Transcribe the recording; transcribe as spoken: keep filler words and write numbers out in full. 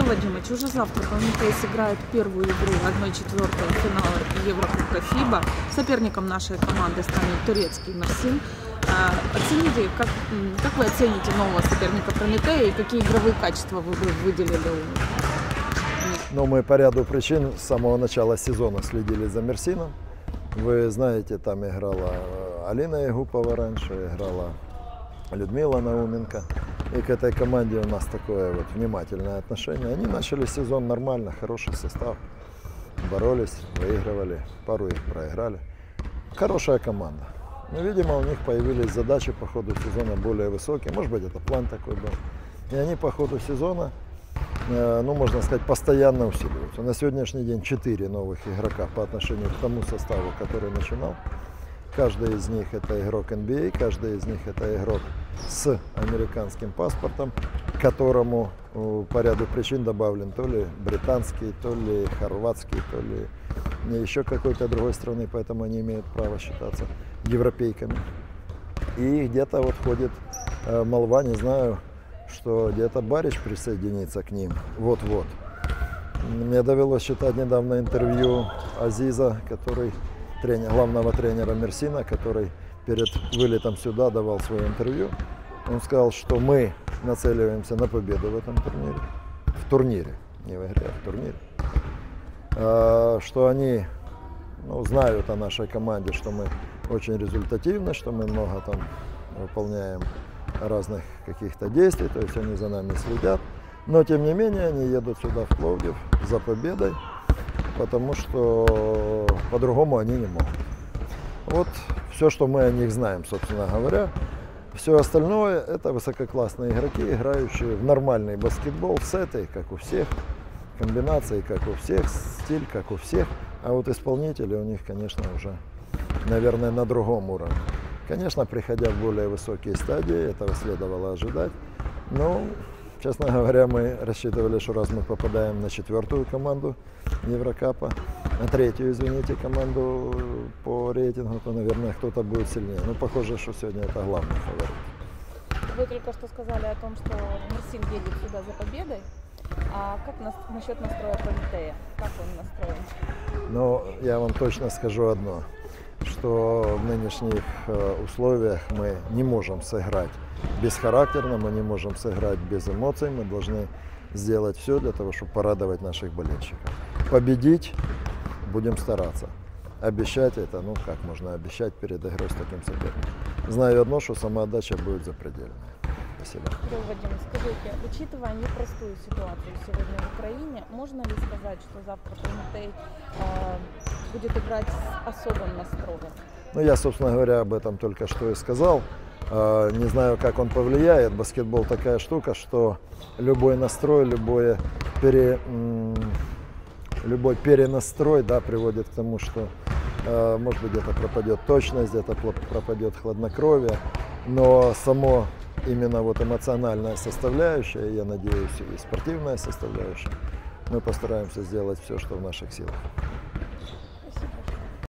Вадимович, уже завтра Прометей сыграет первую игру одна четвертая финала Еврокубка ФИБА. Соперником нашей команды станет турецкий Мерсин. Оцените, как, как вы оцените нового соперника Прометея и какие игровые качества вы бы выделили у них? Ну, мы по ряду причин с самого начала сезона следили за Мерсином. Вы знаете, там играла Алина Ягупова раньше, играла Людмила Науменко. И к этой команде у нас такое вот внимательное отношение. Они начали сезон нормально, хороший состав. Боролись, выигрывали, пару их проиграли. Хорошая команда. Но, видимо, у них появились задачи по ходу сезона более высокие. Может быть, это план такой был. И они по ходу сезона, ну, можно сказать, постоянно усиливаются. На сегодняшний день четыре новых игрока по отношению к тому составу, который начинал. Каждый из них это игрок эн би эй, каждый из них это игрок с американским паспортом, которому по ряду причин добавлен то ли британский, то ли хорватский, то ли еще какой-то другой страны, поэтому они имеют право считаться европейками. И где-то вот ходит молва, не знаю, что где-то Барич присоединится к ним вот-вот. Мне довелось читать недавно интервью Азиза, который тренер, главного тренера Мерсина, который перед вылетом сюда давал свое интервью. Он сказал, что мы нацеливаемся на победу в этом турнире. В турнире, не в игре, а в турнире. А, что они ну, знают о нашей команде, что мы очень результативны, что мы много там выполняем разных каких-то действий, то есть они за нами следят. Но тем не менее они едут сюда, в Пловдив, за победой, потому что по-другому они не могут. Вот все, что мы о них знаем, собственно говоря. Все остальное – это высококлассные игроки, играющие в нормальный баскетбол, сеты, как у всех, комбинации, как у всех, стиль, как у всех. А вот исполнители у них, конечно, уже, наверное, на другом уровне. Конечно, приходя в более высокие стадии, этого следовало ожидать. Но, честно говоря, мы рассчитывали, что раз мы попадаем на четвертую команду Еврокапа, на третью, извините, команду по рейтингу, то, наверное, кто-то будет сильнее. Но похоже, что сегодня это главный фаворит. Вы только что сказали о том, что Мерсин едет сюда за победой. А как нас, насчет настроя Прометея? Как он настроен? Ну, я вам точно скажу одно, что в нынешних условиях мы не можем сыграть бесхарактерно, мы не можем сыграть без эмоций, мы должны сделать все для того, чтобы порадовать наших болельщиков. Победить будем стараться. Обещать это, ну как можно обещать перед игрой с таким соперником. Знаю одно, что самоотдача будет запредельная. Спасибо. Кирилл Вадимович, скажите, учитывая непростую ситуацию сегодня в Украине, можно ли сказать, что завтра Прометей э, будет играть с особым настроем? Ну, я, собственно говоря, об этом только что и сказал. Э, не знаю, как он повлияет. Баскетбол такая штука, что любой настрой, любое пере, м, любой перенастрой, да, приводит к тому, что, э, может быть, где-то пропадет точность, где-то пропадет хладнокровие, но само именно вот эмоциональная составляющая, я надеюсь, и спортивная составляющая, мы постараемся сделать все, что в наших силах.